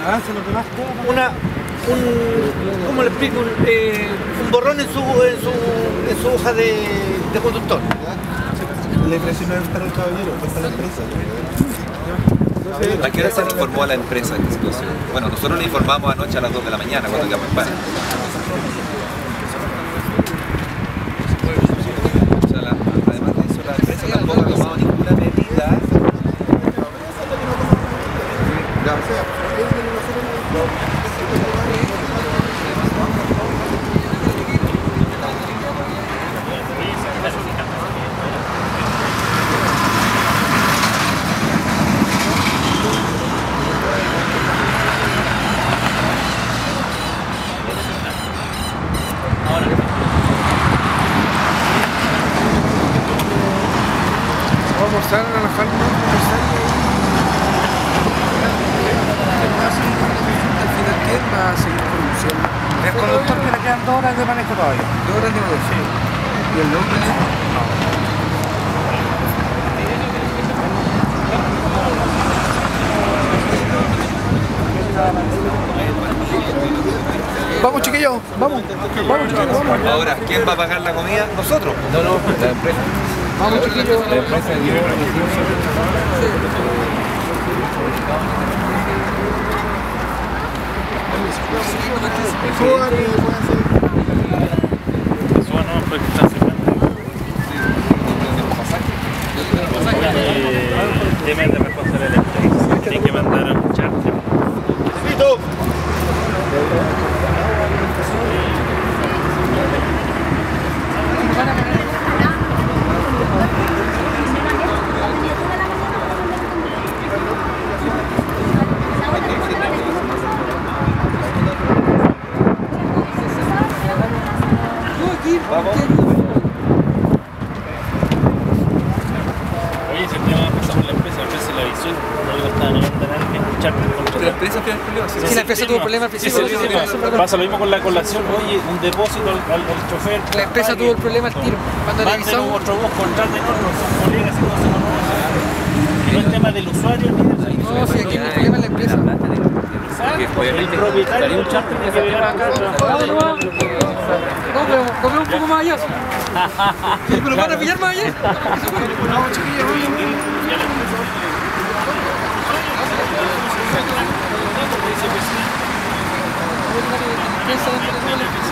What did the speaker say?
Avance los demás. ¿Cómo le explico? Un borrón en su hoja de conductor. La impresión no es para el caballero, es para la empresa. ¿A qué hora se le informó a la empresa de esta situación? Bueno, nosotros le informamos anoche a las 2 de la mañana cuando quedamos en paro. O sea, además de eso, la empresa tampoco ha tomado ninguna medida. Vamos a relajar al final, ¿quién va a seguir conduciendo? El conductor que le quedan 2 horas de manejo todavía. 2 horas de manejo. Sí. ¿Y el nombre? Vamos chiquillos, vamos chiquillos, vamos. Ahora, ¿quién va a pagar la comida? Nosotros. No, la empresa. Vamos chiquillos. La empresa tema de responsabilidad de la empresa. Tiene que mandar a un charter. Oye, ese tema pasó por la empresa le avisó, no le gustaba, no le gustaba nada, escuchar. ¿La empresa tiene el problema? Sí, la empresa tuvo problemas al principio. Pasa lo mismo con la colación, oye, un depósito al chofer. La empresa tuvo el problema al tiro. Cuando le Manden avisamos. otro bus, contraten otro, son colegas y no se conocen. No es tema del usuario ni del servicio. No, si aquí el problema es la empresa. El propietario del charter tiene que venir acá. No, pero come un poco más allá. ¿Pero van a pillar más allá? Vamos chiquillos, vamos.